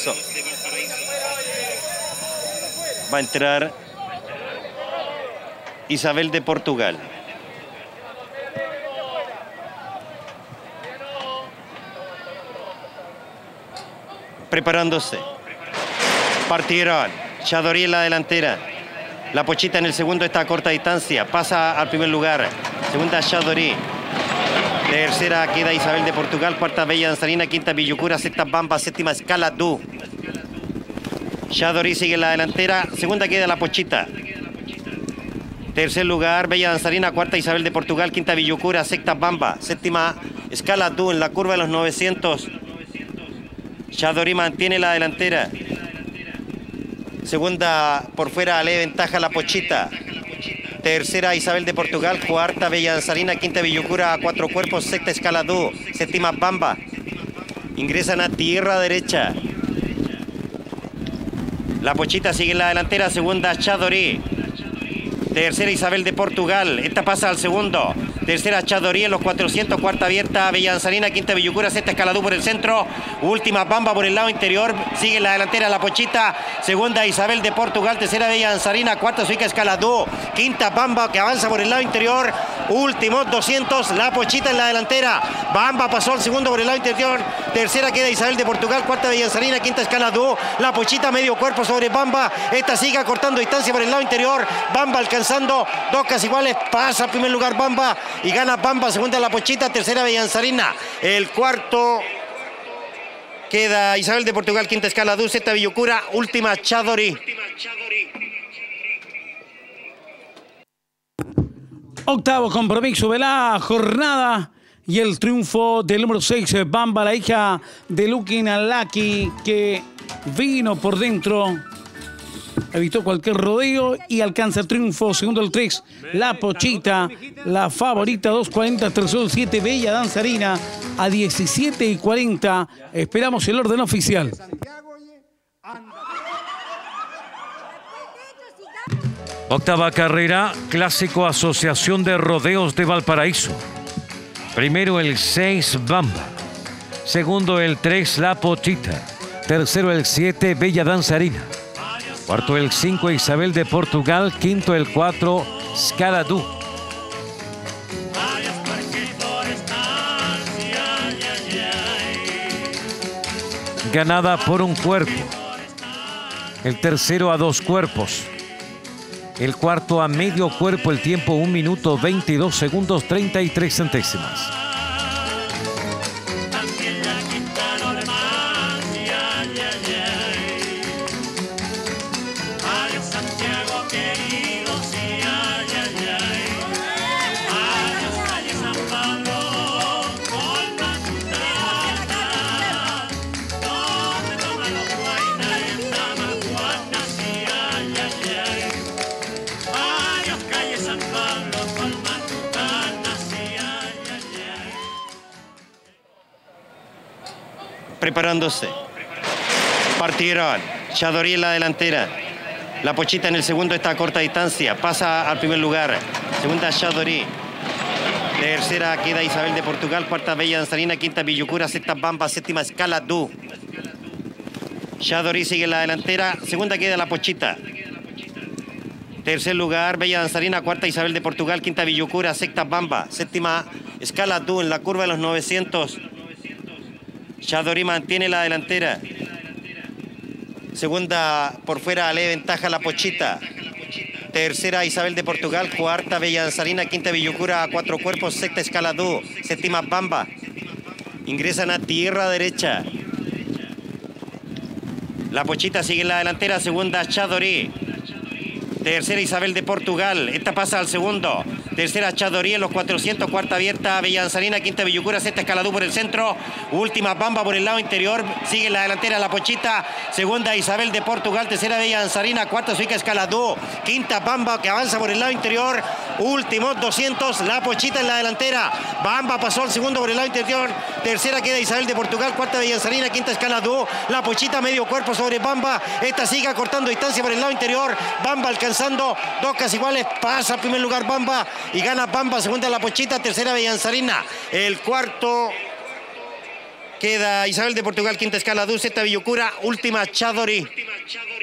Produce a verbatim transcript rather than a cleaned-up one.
Valparaíso. Va a entrar Isabel de Portugal. Preparándose. Partieron. Chadorí en la delantera. La Pochita en el segundo está a corta distancia. Pasa al primer lugar. Segunda Chadorí. Tercera queda Isabel de Portugal. Cuarta Bella Danzarina. Quinta Villucura. Sexta Bamba. Séptima Escala Du. Chadorí sigue en la delantera. Segunda queda la Pochita. Tercer lugar Bella Danzarina. Cuarta Isabel de Portugal. Quinta Villucura. Sexta Bamba. Séptima Escala Du. En la curva de los novecientos. Chadorí mantiene la delantera. Segunda por fuera le ventaja la Pochita. Tercera Isabel de Portugal. Cuarta Bella Danzarina. Quinta Villucura a cuatro cuerpos. Sexta Escala Du. Séptima Bamba. Ingresan a tierra derecha. La Pochita sigue en la delantera. Segunda Chadorí. Tercera Isabel de Portugal. Esta pasa al segundo. Tercera Chadorí en los cuatrocientos. Cuarta abierta Bella Danzarina. Quinta Villucura. Sexta Escala Du por el centro. Última Bamba por el lado interior. Sigue en la delantera la Pochita. Segunda Isabel de Portugal. Tercera Bella Danzarina. Cuarta Suica Escala Du. Quinta Bamba que avanza por el lado interior. Últimos doscientos. La Pochita en la delantera. Bamba pasó al segundo por el lado interior. Tercera queda Isabel de Portugal. Cuarta Bella Danzarina. Quinta Escala Du. La Pochita medio cuerpo sobre Bamba. Esta sigue cortando distancia por el lado interior. Bamba alcanzando dos casi iguales. Pasa al primer lugar Bamba. Y gana Bamba. Segunda la Pochita. Tercera Bella Danzarina. El cuarto queda Isabel de Portugal. Quinta Escala Du. Sexta Villucura. Última Chadorí. Octavo compromiso de la jornada y el triunfo del número seis, Bamba, la hija de Lukin Alaki, que vino por dentro, evitó cualquier rodeo y alcanza el triunfo. Segundo el tres, la Pochita, la favorita, dos cuarenta. Tercero el siete, Bella Danzarina, a diecisiete y cuarenta. Esperamos el orden oficial. Octava carrera, Clásico Asociación de Rodeos de Valparaíso. Primero el seis, Bamba. Segundo el tres, La Pochita. Tercero el siete, Bella Danzarina. Cuarto el cinco, Isabel de Portugal. Quinto el cuatro, Escala Du. Ganada por un cuerpo. El tercero a dos cuerpos. El cuarto a medio cuerpo, el tiempo un minuto veintidós segundos treinta y tres centésimas. Preparándose. Partieron. Chadorí en la delantera. La Pochita en el segundo está a corta distancia. Pasa al primer lugar. Segunda Chadorí. Tercera queda Isabel de Portugal. Cuarta Bella Danzarina. Quinta Villucura. Sexta Bamba. Séptima Escala Du. Chadorí sigue en la delantera. Segunda queda la Pochita. Tercer lugar Bella Danzarina. Cuarta Isabel de Portugal. Quinta Villucura. Sexta Bamba. Séptima Escala Du. En la curva de los novecientos. Chadorí mantiene la delantera. Segunda por fuera le ventaja la Pochita. Tercera Isabel de Portugal. Cuarta Bella Danzarina. Quinta Villucura a cuatro cuerpos. Sexta Escala Du. Séptima Bamba. Ingresan a tierra derecha. La Pochita sigue en la delantera. Segunda Chadorí. Tercera Isabel de Portugal. Esta pasa al segundo. Tercera Chadorí en los cuatrocientos. Cuarta abierta Bella Danzarina. Quinta Villucura. Sexta Escala Du por el centro. Última Bamba por el lado interior. Sigue en la delantera la Pochita. Segunda Isabel de Portugal. Tercera Bella Danzarina. Cuarta Suica Escala Du. Quinta Bamba que avanza por el lado interior. Últimos doscientos. La Pochita en la delantera. Bamba pasó al segundo por el lado interior. Tercera queda Isabel de Portugal. Cuarta Bella Danzarina. Quinta Escala Du. La Pochita medio cuerpo sobre Bamba. Esta sigue cortando distancia por el lado interior. Bamba alcanzando dos casi iguales. Pasa al primer lugar Bamba. Y gana Bamba. Segunda la Pochita. Tercera Bella Danzarina. El cuarto Queda Isabel de Portugal, quinta Escaladú, sexta Villucura, última Chadorí.